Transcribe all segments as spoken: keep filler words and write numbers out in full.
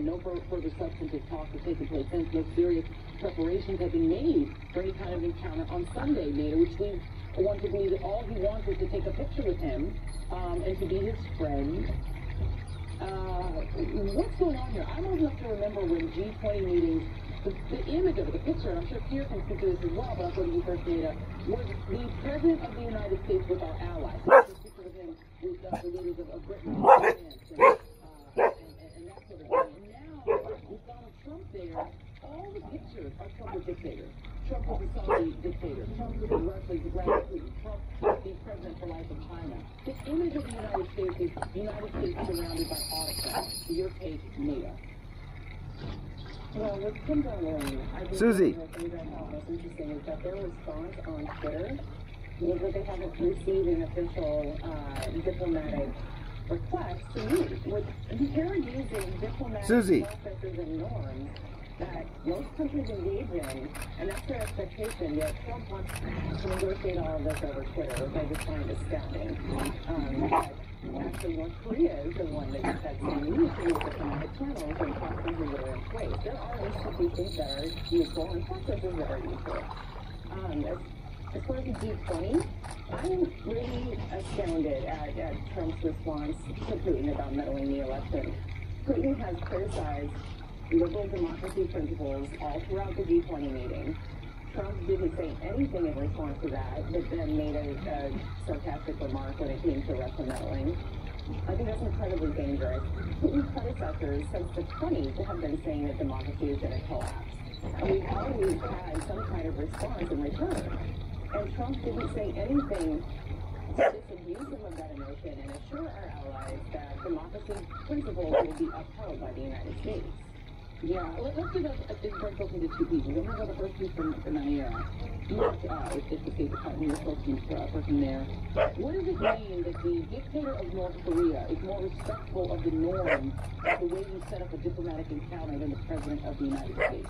and no further substantive talks have taken place since. No serious preparations have been made for any kind of encounter on Sunday, Nada, which leads one to believe that all he wants is to take a picture with him um, and to be his friend. Uh, what's going on here? I'm old enough to remember when G twenty meetings, the, the image of it, the picture, and I'm sure Pierre can speak to this as well, but I'll go to you first, Nada, was the President of the United States with our allies. The picture of him with uh, the leaders of, of Britain and France and, uh, and, and, and that sort of thing. And now, with Donald Trump there, all the pictures are Trump with dictators. Trump was a Saudi dictator. Trump was a Russian Putin. Trump was the president for life in China. The image of the United States is the United States surrounded by autocrats. Your take, Nada. Well, with Kim Jong-un, I think Susie. the thing that I thought was interesting is that their response on Twitter was that they haven't received an official uh, diplomatic request to meet. With they're using diplomatic Susie. processes and norms that most countries engage in, and that's their expectation. Yet Trump wants to negotiate all of this over Twitter, which I just find astounding. Um, but actually, North Korea is the one that said we need to use diplomatic channels and processes that are in place. There are institutions that are useful and processes that are useful. Um, as, as far as the G twenty, I'm really astounded at, at Trump's response to Putin about meddling in the election. Putin has criticized liberal democracy principles all throughout the G twenty meeting. Trump didn't say anything in response to that, but then made a, a sarcastic remark when it came to Russia meddling. I think that's incredibly dangerous. Putin's predecessors since the twenties have been saying that democracy is going to collapse. And we've always had some kind of response in return. And Trump didn't say anything disabusive of that emotion and assure our allies that democracy principles will be upheld by the United States. Yeah, let, let's do that. I think break open into two pieces. I'm going to go the first piece from, from Naira. You know, uh, it's just the State Department, you're supposed to be uh, person there. What does it mean that the dictator of North Korea is more respectful of the norm of the way you set up a diplomatic encounter than the President of the United States?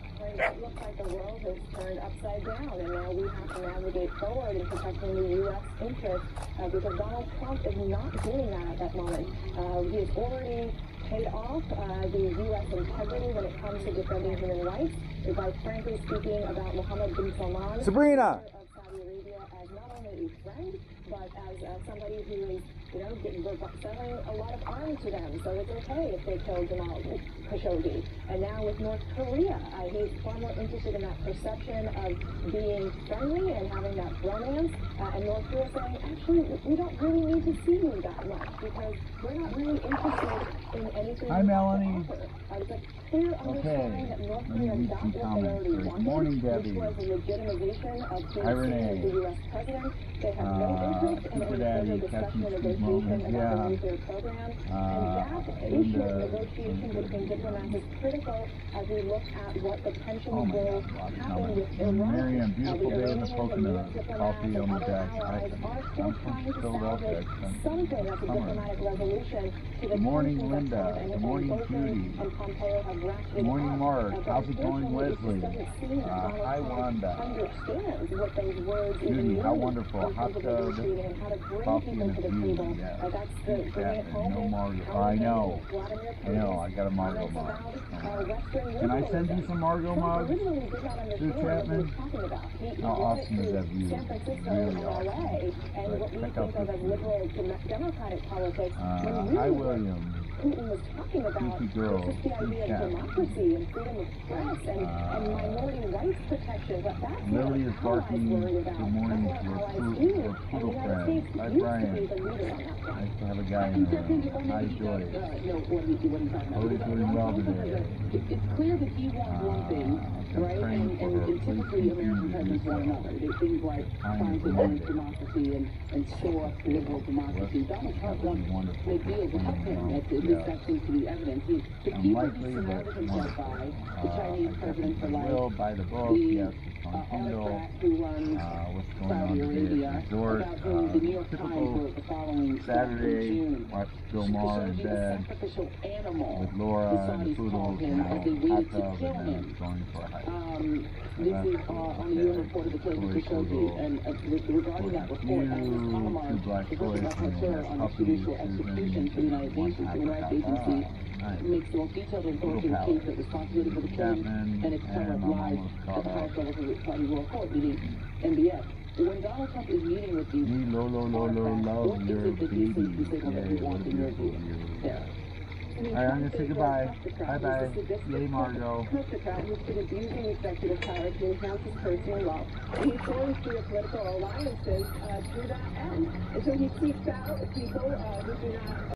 It looks like the world has turned upside down, and now we have to navigate forward in protecting the U S interests, uh, because Donald Trump is not doing that at that moment. Uh, he has already paid off uh, the U S integrity when it comes to defending human rights by frankly speaking about Mohammed bin Salman, Sabrina. of Saudi Arabia, as not only a friend, but as uh, somebody who is, you know, getting, selling a lot of arms to them, so it's okay if they kill Jamal Khashoggi. And now with North Korea, uh, he's far more interested in that perception of being friendly and having that romance, uh, and North Korea saying, actually, we don't really need to see you that much, because we're not really interested in anything. Hi, Melanie. Uh, it's a clear understanding that North Korea got what they already wanted, Morning, which Debbie. was a legitimization of being Hi, seen as Renee. the U S president. They have no Uh, interest in Super any Daddy, further discussion Ketchum, or Sweet negotiation Moments, about yeah. the nuclear program. Uh, and that and, issue uh, of negotiation between diplomats is critical as we look at what the tensions Oh my will God, Rob, happen comment. with Iran. Miriam, Uh, beautiful the day in the Iranians and coconut, U S diplomats coffee and on the other deck. allies I- are still I'm from trying to Philadelphia. salvage I'm- something of a Summer. diplomatic resolution to the Good morning, tensions that Linda. Trump and, Good and morning, Bolton Judy. and Pompeo have ratcheted Good morning, up. Mark. Uh, but How's it going, unfortunately, it just Leslie? doesn't seem that Uh, Donald hi, Trump Wanda. understands what those words even Judy, mean how wonderful. in Hot terms of tub, negotiating and how to bring coffee people and to a the view. table. Yeah. Uh, that's the Keep bring it tapping. home. No and Margaux. how I we know. Vladimir I know. I Putin's got a Margaux comments mug. about, uh, Western Can I send you liberalism. some Margaux Trump mugs? originally did not understand Sue what he Chapman? was talking about. He, he How brought awesome it is to that view? San Francisco Really and L A, awesome. and But what we check think out of this as view. liberal dem- democratic politics, Uh, when hi, really what William. Putin was talking about Goofy girl. was just the idea of democracy and freedom of press and, Uh, and minority rights protection. But that's Lily what is our allies barking worry about. good morning That's to what her our allies poodle, do. her And the poodle United friend. States Hi, used to Brian. be the leader on that front. Nice to have a guy in And the Jeff, did you room. want Hi, to know Joy. uh, no, what he, what he talking about? Joy's Because doing Ron well Trump today. is a- it- It's clear that he wants one thing, Uh, right? praying And, for and, her. and typically Please American continue presidents to want do so. another. They things like Time trying for to Monday. advance democracy and, and shore up liberal democracy. Donald Trump That would be wants wonderful. make deals to help him. That's, at least that seems to be evident. He, the people he Unlikely, but surrounded himself wonderful. by, Uh, the Chinese I president for definitely life, will buy the book. the Yes, it's on uh, Kindle. autocrat who runs Uh, what's going Saudi on today Arabia, at the resort? about whom the New Uh, York Times typical wrote the following stuff in Saturday. June. Watch Bill Maher in Khashoggi, the bed sacrificial animal, with Laura the and the Saudis called poodles him in as they a hot waited to tub kill and then him. going for a hike. Um, this That's is uh, on the U N report of the case of Toy Khashoggi, poodle. and uh, with, regarding that report, Agnes Two Palomar, black the toys first and rapporteur on puppies, judicial Susan, execution for the United one Nations half Human a Rights half Agency, eye. Nice. makes the most detailed report Little indicates that responsibility for the killing Chapman and its cover and of I'm lies almost at caught the highest up. levels of the Saudi Royal Court, meaning M B S. When Donald Trump is meeting with these Me, lo, lo, lo, lo, autocrats, love what is your it that he baby. sees signal that he Yay, what wants a in your beautiful view view. there? Alright, I'm gonna say goodbye. Bye bye. Yay, Margaux. Kleptocrat who's been abusing executive power to enhance his personal wealth. And he's going through political alliances uh, to that end. And so he seeks out people uh, who do not